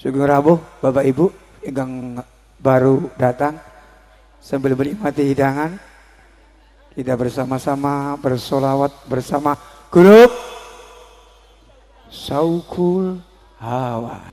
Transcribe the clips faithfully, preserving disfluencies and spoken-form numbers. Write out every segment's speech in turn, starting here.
Sugeng rawuh Bapak Ibu yang baru datang, sambil menikmati hidangan kita bersama-sama bersolawat bersama grup Saukul Hawa.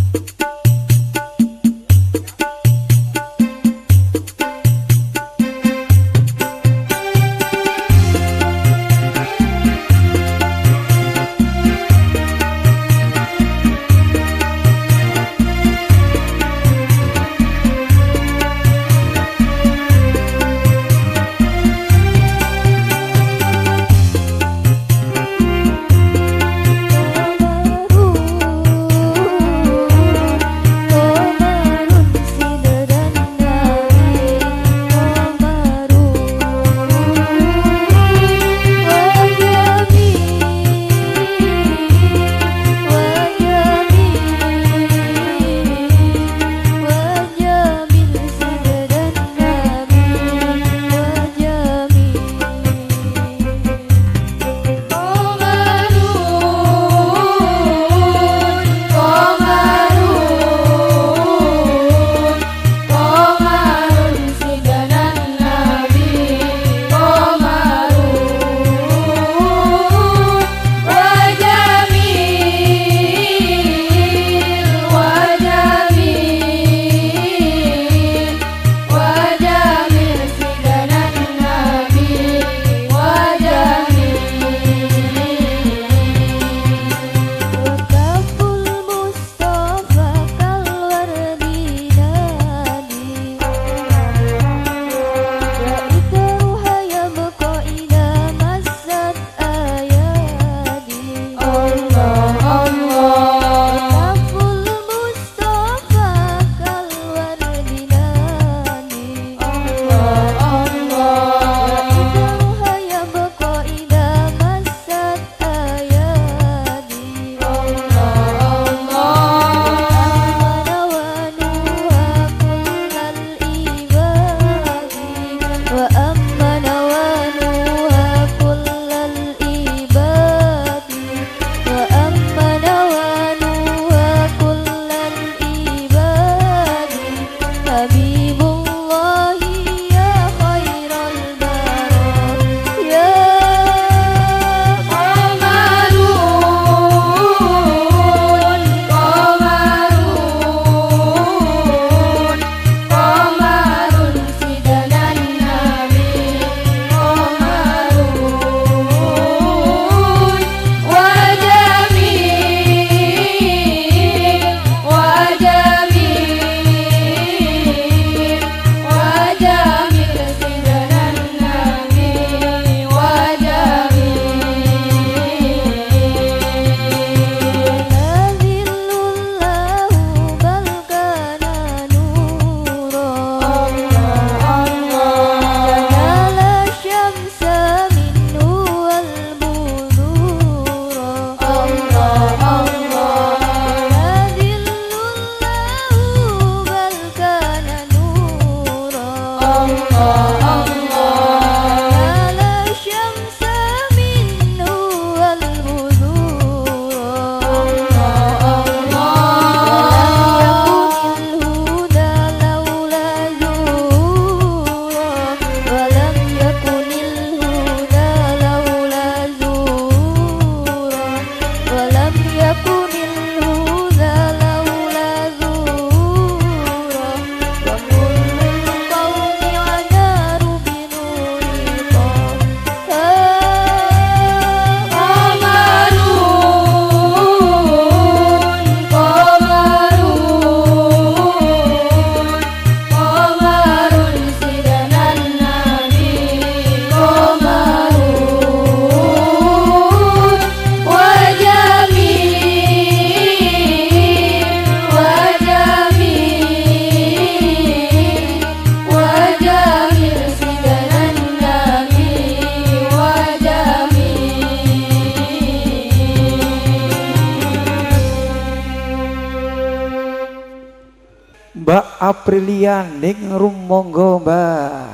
Mbak Aprilia Ningrum, monggo Mbak.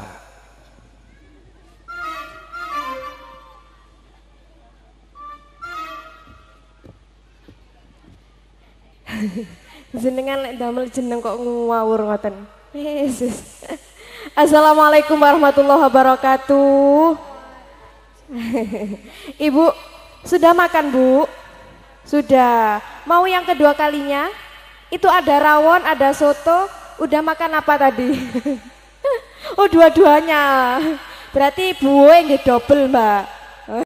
Jenengan lek damel jeneng kok ngawur ngoten. Yesus. Assalamualaikum warahmatullahi wabarakatuh. Ibu, sudah makan, Bu? Sudah. Mau yang kedua kalinya? Itu ada rawon, ada soto. Udah makan apa tadi? Oh, dua-duanya. Berarti Bu nggih double, Mbak.